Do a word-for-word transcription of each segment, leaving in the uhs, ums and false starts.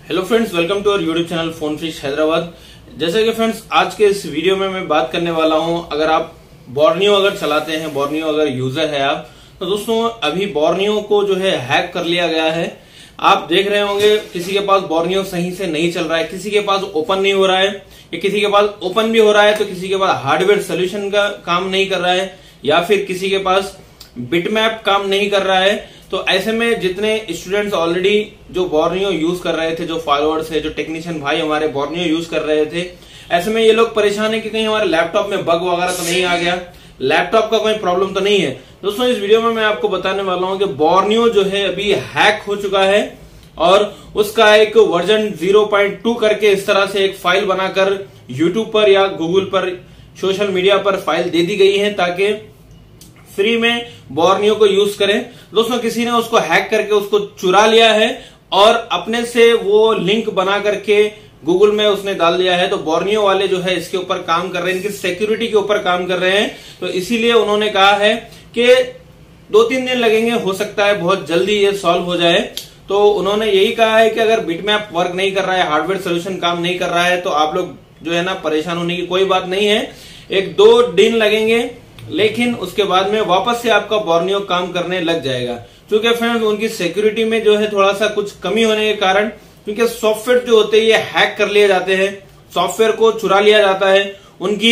Hello friends, welcome to our YouTube channel phone fish Hyderabad. जैसे कि friends आज के इस वीडियो में मैं बात करने वाला हूं, अगर आप बोर्नियो अगर चलाते हैं, बोर्नियो अगर यूजर है आप, तो दोस्तों अभी बोर्नियो को जो है हैक कर लिया गया है। आप देख रहे होंगे किसी के पास बोर्नियो सही से नहीं चल रहा है, किसी के पास ओपन नहीं हो रहा है, या किसी के पास ओपन भी हो रहा है तो किसी के पास हार्डवेयर सोल्यूशन का काम नहीं कर रहा है, या फिर किसी के पास बिटमैप काम नहीं कर रहा है। तो ऐसे में जितने स्टूडेंट्स ऑलरेडी जो बोर्नियो यूज कर रहे थे, जो फॉलोअर्स है, जो टेक्नीशियन भाई हमारे बोर्नियो यूज कर रहे थे, ऐसे में ये लोग परेशान है कि कहीं हमारे लैपटॉप में बग वगैरह तो नहीं आ गया, लैपटॉप का कोई प्रॉब्लम तो नहीं है। दोस्तों इस वीडियो में मैं आपको बताने वाला हूं कि बोर्नियो जो है अभी हैक हो चुका है और उसका एक वर्जन ज़ीरो पॉइंट टू करके इस तरह से एक फाइल बनाकर यूट्यूब पर या गूगल पर, सोशल मीडिया पर फाइल दे दी गई है ताकि फ्री में बोर्नियो को यूज करें। दोस्तों किसी ने उसको हैक करके उसको चुरा लिया है और अपने से वो लिंक बना करके गूगल में उसने डाल दिया है। तो बोर्नियो वाले जो है इसके ऊपर काम कर रहे हैं, इनकी सिक्योरिटी के ऊपर काम कर रहे हैं। तो इसीलिए उन्होंने कहा है कि दो तीन दिन लगेंगे, हो सकता है बहुत जल्दी ये सॉल्व हो जाए। तो उन्होंने यही कहा है कि अगर बिटमैप वर्क नहीं कर रहा है, हार्डवेयर सोल्यूशन काम नहीं कर रहा है, तो आप लोग जो है ना परेशान होने की कोई बात नहीं है। एक दो दिन लगेंगे लेकिन उसके बाद में वापस से आपका बोर्नियो काम करने लग जाएगा। क्योंकि फ्रेंड्स उनकी सिक्योरिटी में जो है थोड़ा सा कुछ कमी होने के कारण, क्योंकि सॉफ्टवेयर जो होते हैं ये हैक कर लिए जाते हैं, सॉफ्टवेयर को चुरा लिया जाता है, उनकी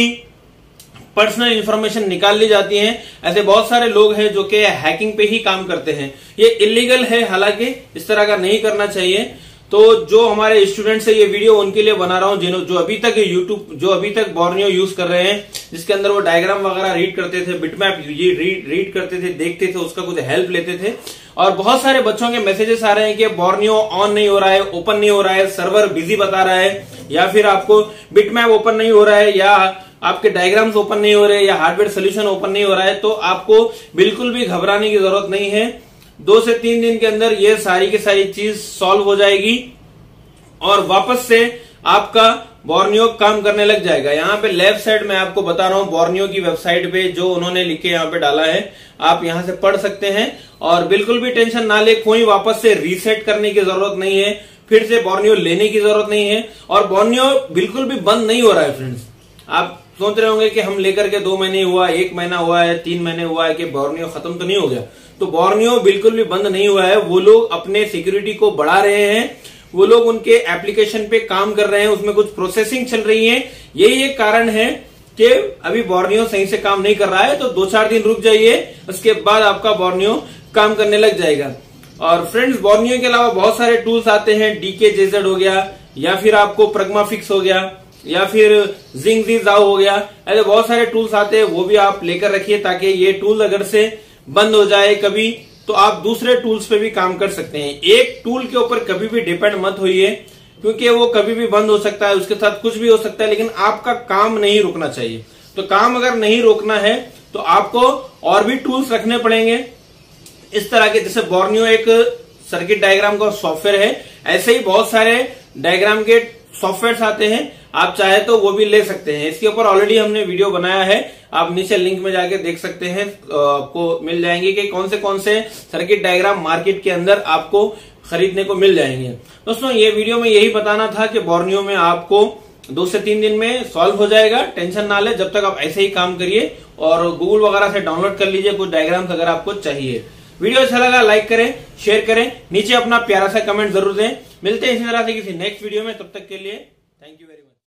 पर्सनल इंफॉर्मेशन निकाल ली जाती है। ऐसे बहुत सारे लोग हैं जो कि हैकिंग पे ही काम करते हैं। ये इलीगल है, हालांकि इस तरह का नहीं करना चाहिए। तो जो हमारे स्टूडेंट्स है, ये वीडियो उनके लिए बना रहा हूं जिन्हों जो अभी तक यूट्यूब जो अभी तक बोर्नियो यूज कर रहे हैं, जिसके अंदर वो डायग्राम वगैरह रीड करते थे, बिटमैप ये रीड रीड करते थे, देखते थे, उसका कुछ हेल्प लेते थे। और बहुत सारे बच्चों के मैसेजेस आ रहे हैं कि बोर्नियो ऑन नहीं हो रहा है, ओपन नहीं हो रहा है, सर्वर बिजी बता रहा है, या फिर आपको बिटमैप ओपन नहीं हो रहा है, या आपके डायग्राम्स ओपन नहीं हो रहे, या हार्डवेयर सोल्यूशन ओपन नहीं हो रहा है। तो आपको बिल्कुल भी घबराने की जरूरत नहीं है। दो से तीन दिन के अंदर ये सारी की सारी चीज सॉल्व हो जाएगी और वापस से आपका बोर्नियो काम करने लग जाएगा। यहाँ पे लेफ्ट साइड में आपको बता रहा हूँ बोर्नियो की वेबसाइट पे जो उन्होंने लिख के यहाँ पे डाला है, आप यहाँ से पढ़ सकते हैं। और बिल्कुल भी टेंशन ना ले, कोई वापस से रीसेट करने की जरूरत नहीं है, फिर से बोर्नियो लेने की जरूरत नहीं है। और बोर्नियो बिल्कुल भी बंद नहीं हो रहा है फ्रेंड्स। आप सोच रहे होंगे कि हम लेकर के दो महीने हुआ, एक महीना हुआ है, तीन महीने हुआ है कि बोर्नियो खत्म तो नहीं हो गया। तो बोर्नियो बिल्कुल भी बंद नहीं हुआ है। वो लोग अपने सिक्योरिटी को बढ़ा रहे हैं, वो लोग उनके एप्लीकेशन पे काम कर रहे हैं, उसमें कुछ प्रोसेसिंग चल रही है। यही एक कारण है कि अभी बोर्नियो सही से काम नहीं कर रहा है। तो दो चार दिन रुक जाइए, उसके बाद आपका बोर्नियो काम करने लग जाएगा। और फ्रेंड्स बोर्नियो के अलावा बहुत सारे टूल्स आते हैं, डीके जेजेड हो गया, या फिर आपको प्रगमा फिक्स हो गया, या फिर जिंग जाओ हो गया। ऐसे बहुत सारे टूल्स आते हैं, वो भी आप लेकर रखिए ताकि ये टूल अगर से बंद हो जाए कभी, तो आप दूसरे टूल्स पे भी काम कर सकते हैं। एक टूल के ऊपर कभी भी डिपेंड मत होइए, क्योंकि वो कभी भी बंद हो सकता है, उसके साथ कुछ भी हो सकता है, लेकिन आपका काम नहीं रुकना चाहिए। तो काम अगर नहीं रोकना है तो आपको और भी टूल्स रखने पड़ेंगे इस तरह के। जैसे बोर्नियो एक सर्किट डायग्राम का सॉफ्टवेयर है, ऐसे ही बहुत सारे डायग्राम के सॉफ्टवेयर आते हैं, आप चाहे तो वो भी ले सकते हैं। इसके ऊपर ऑलरेडी हमने वीडियो बनाया है, आप नीचे लिंक में जाके देख सकते हैं, आपको मिल जाएंगे कि कौन से कौन से सर्किट डायग्राम मार्केट के अंदर आपको खरीदने को मिल जाएंगे। दोस्तों ये वीडियो में यही बताना था कि बोर्नियो में आपको दो से तीन दिन में सॉल्व हो जाएगा, टेंशन ना ले। जब तक आप ऐसे ही काम करिए और गूगल वगैरह से डाउनलोड कर लीजिए कुछ डायग्राम्स अगर आपको चाहिए। वीडियो अच्छा लगा लाइक करें, शेयर करें, नीचे अपना प्यारा सा कमेंट जरूर दें। मिलते हैं इसी तरह से किसी नेक्स्ट वीडियो में, तब तक के लिए थैंक यू वेरी मच।